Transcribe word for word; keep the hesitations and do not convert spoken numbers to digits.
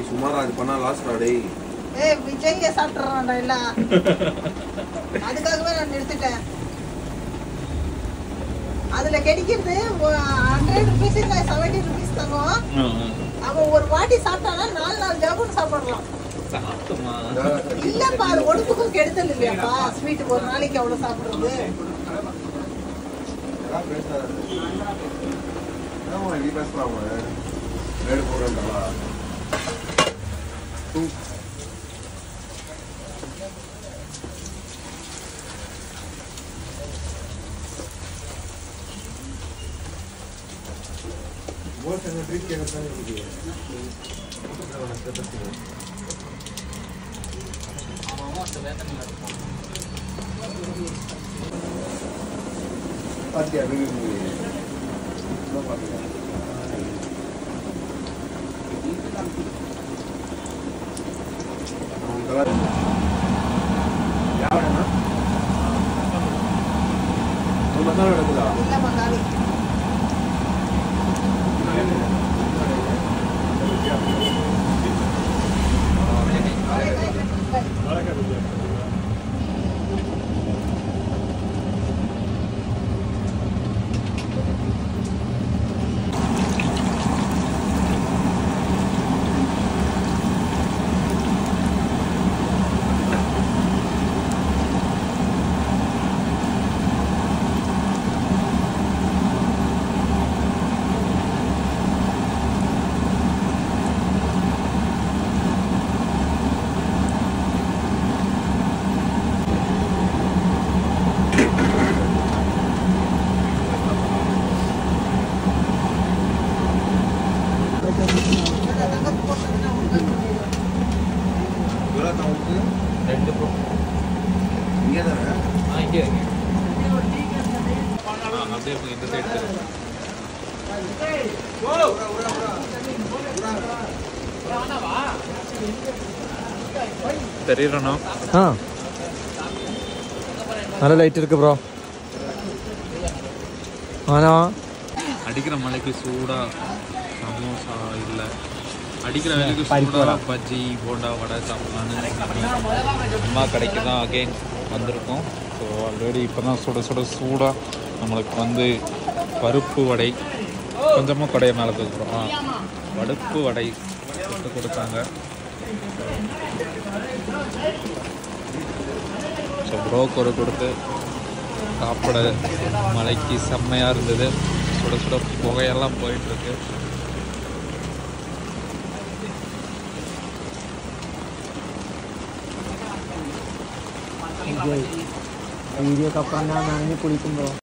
சுமாரா அது பண்ணா லாஸ்டா டேய். ஏய் விஜய்யே சாப்பிட்றான்டா எல்லாம். அதுக்காகவே நான் நிறுத்திட்டேன். அதுல கிடைக்கிறது ஹண்ட்ரட் ருபீஸ் இல்ல செவன்டி ருபீஸ் தங்கும். அவன் ஒரு வாட்டி சாப்பிட்டானா நாலு நாலு ஜாபுன்னு சாப்பிடலாம். இல்லப்பா அது உடம்புக்கும் கெடுதல் இல்லையாப்பா ஸ்வீட் ஒரு நாளைக்கு அவ்வளவு சாப்பிடுறது. Вот она тридцать на самом деле. Патия выгнули. Ну патия. யாவடனா? நம்ம மசாலா எடுக்கல. இல்ல மகாலி. தெரியறனோ ஆ நல்ல லைட் இருக்கு ப்ரோ. ஆனா அடிக்கிற மலைக்கு சூடா சமோசா இல்லை அடிக்கிற வேலைக்கு சூடா பஜ்ஜி போண்டா வடை சாப்பிட்லான்னு அம்மா கடைக்கு தான் அகெயின் வந்திருக்கோம். ஸோ ஆல்ரெடி இப்போ தான் சுட சுட சூடாக நம்மளுக்கு வந்து பருப்பு வடை கொஞ்சமாக கடையை மேலே தூக்குறோம். பருப்பு வடை சுட்டு கொடுத்தாங்க. ஸோ ப்ரோக்கு ஒரு கொடுத்து சாப்பிட மலைக்கு செம்மையாக இருந்தது. சுட சுட புகையெல்லாம் போயிட்டுருக்கு. வீடியோக்கு அப்புறம் தான் நான் குளிக்கும் ப்ரோ.